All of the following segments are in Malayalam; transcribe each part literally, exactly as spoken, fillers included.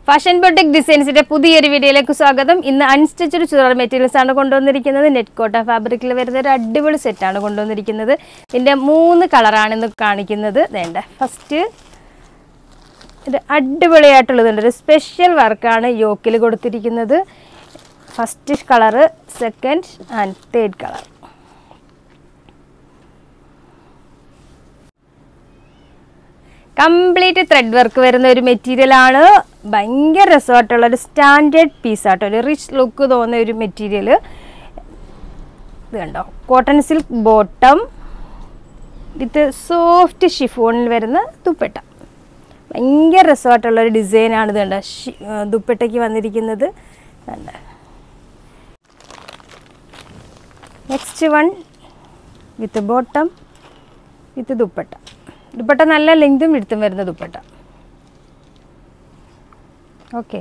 ഫാഷൻ ബൊട്ടിക് ഡിസൈൻസിന്റെ പുതിയൊരു വീഡിയോയിലേക്ക് സ്വാഗതം. ഇന്ന് അൺസ്റ്റിച്ചഡ് ചുരിദാർ മെറ്റീരിയൽസ് ആണ് കൊണ്ടുവന്നിരിക്കുന്നത്. നെറ്റ് കോട്ട ഫാബ്രിക്കിൽ വരുന്ന ഒരു അടിപൊളി സെറ്റാണ് കൊണ്ടുവന്നിരിക്കുന്നത്. ഇതിന്റെ മൂന്ന് കളറാണ് ഇന്ന് കാണിക്കുന്നത്. വേണ്ട ഫസ്റ്റ് ഇത് അടിപൊളിയായിട്ടുള്ളതുണ്ട്. ഒരു സ്പെഷ്യൽ വർക്കാണ് യോക്കിൽ കൊടുത്തിരിക്കുന്നത്. First colour, second and third colour. Complete thread work വരുന്ന ഒരു മെറ്റീരിയൽ ആണ്. ഭയങ്കര രസമായിട്ടുള്ള ഒരു സ്റ്റാൻഡേർഡ് പീസാട്ടോ, ഒരു റിച്ച് ലുക്ക് തോന്നുന്ന ഒരു മെറ്റീരിയൽ. ഇത് കണ്ടോ, cotton silk bottom with soft ഷിഫോണിൽ വരുന്ന ദുപ്പട്ട. ഭയങ്കര രസമായിട്ടുള്ള ഒരു ഡിസൈനാണ്. ഇത് കണ്ടോ, ദുപ്പട്ടയ്ക്ക് വന്നിരിക്കുന്നത്. Next one with bottom with dupatta. Dupatta നല്ല ലെങ്തും വിടുത്തും വരുന്ന dupatta. Okay,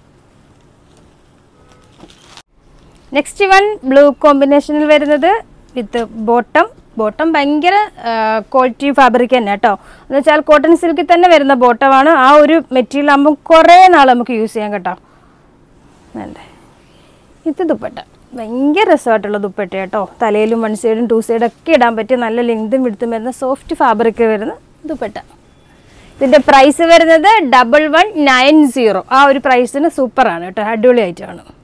next one blue കോമ്പിനേഷനിൽ വരുന്നത് വിത്ത് ബോട്ടം. ബോട്ടം ഭയങ്കര ക്വാളിറ്റി ഫാബ്രിക് തന്നെ കേട്ടോ. എന്ന് വെച്ചാൽ കോട്ടൺ സിൽക്കിൽ തന്നെ വരുന്ന ബോട്ടമാണ്. ആ ഒരു മെറ്റീരിയൽ ആകുമ്പോൾ കുറേ നാൾ നമുക്ക് യൂസ് ചെയ്യാൻ കേട്ടോ. വേണ്ടേ, ഇത് ദുപ്പട്ട ഭയങ്കര രസമായിട്ടുള്ള ദുപ്പട്ട കേട്ടോ. തലയിലും വൺ സൈഡും ടു സൈഡും ഒക്കെ ഇടാൻ പറ്റിയ നല്ല ലെങ്തും വിടുത്തും വരുന്ന സോഫ്റ്റ് ഫാബ്രിക് വരുന്ന ദുപ്പട്ട. ഇതിൻ്റെ പ്രൈസ് വരുന്നത് ഡബിൾ വൺ നയൻ സീറോ. ആ ഒരു പ്രൈസിന് സൂപ്പറാണ് കേട്ടോ, അടിപൊളിയായിട്ടാണ്.